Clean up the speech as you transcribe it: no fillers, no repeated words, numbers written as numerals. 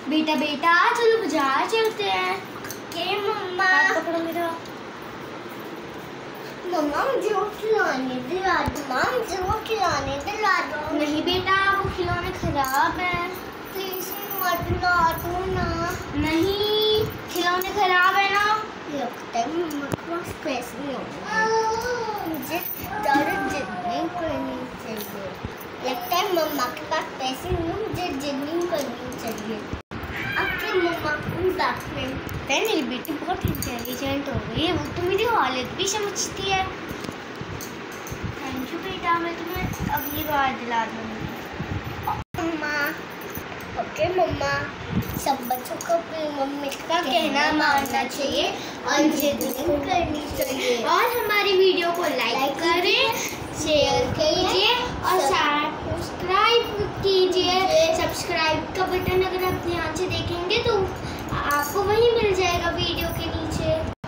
बेटा बेटा चलो बाजार चलते हैं। के मम्मा पकड़ो मेरा। मम्मा मुझे वो खिलौने दिला दो। मम्मा मुझे वो खिलौने दिला दो। नहीं बेटा वो खिलौने खराब हैं। प्लीज मत ला दो ना। नहीं खिलौने खराब है ना। लगता है मम्मा के पास पैसे नहीं होंगे। मुझे ज़्यादा जिद नहीं करनी चाहिए। लगता है मम्मा के पास पैसे नहीं है, मुझे जिद नहीं करनी चाहिए। आपके मम्मा को डांटने मेरी बेटी बहुत इंटेलिजेंट हो गई है, वो तो मेरी हालत भी समझती है। थैंक यू बेटा, मैं तुम्हें अगली बार दिला दूँगी। मम्मा। Okay mamma. सब बच्चों को अपनी मम्मी का कहना मानना चाहिए और जिद नहीं करनी चाहिए। और हमारी वीडियो को लाइक करें, शेयर कीजिए और सब्सक्राइब कीजिए। सब्सक्राइब का बटन अगर आप ध्यान से देखेंगे तो आपको वही मिल जाएगा वीडियो के नीचे।